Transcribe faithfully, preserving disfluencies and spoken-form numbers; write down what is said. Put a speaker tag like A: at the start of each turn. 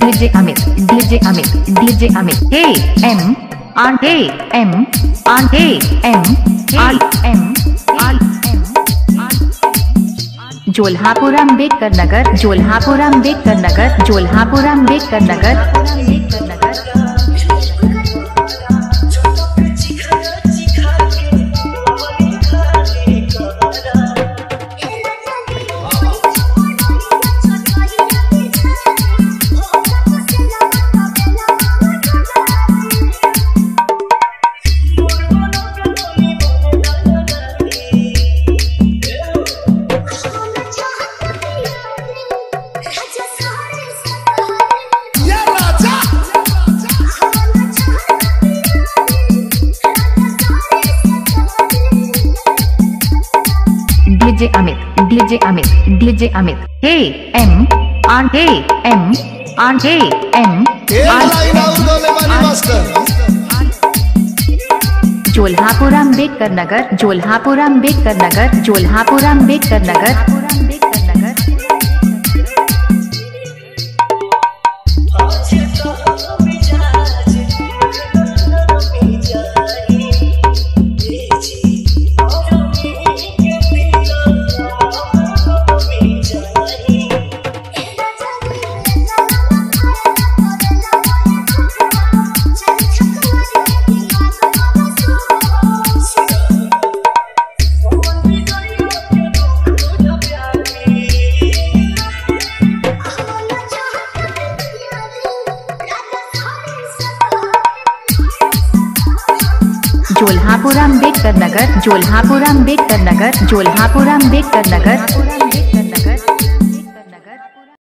A: DJ Amit DJ Amit DJ Amit A M R A M R A M R M R Jolhapur Ambedkar Nagar Jolhapur Ambedkar Nagar Jolhapur Ambedkar Nagar DJ Amit DJ Amit DJ Amit A M R A M R A M Jolhapur Ambedkar Nagar Jolhapur Ambedkar Nagar Jolhapur Ambedkar Nagar Jolhapur Ambedkar Nagar Jolhapur Ambedkar Nagar Jolhapur Ambedkar Nagar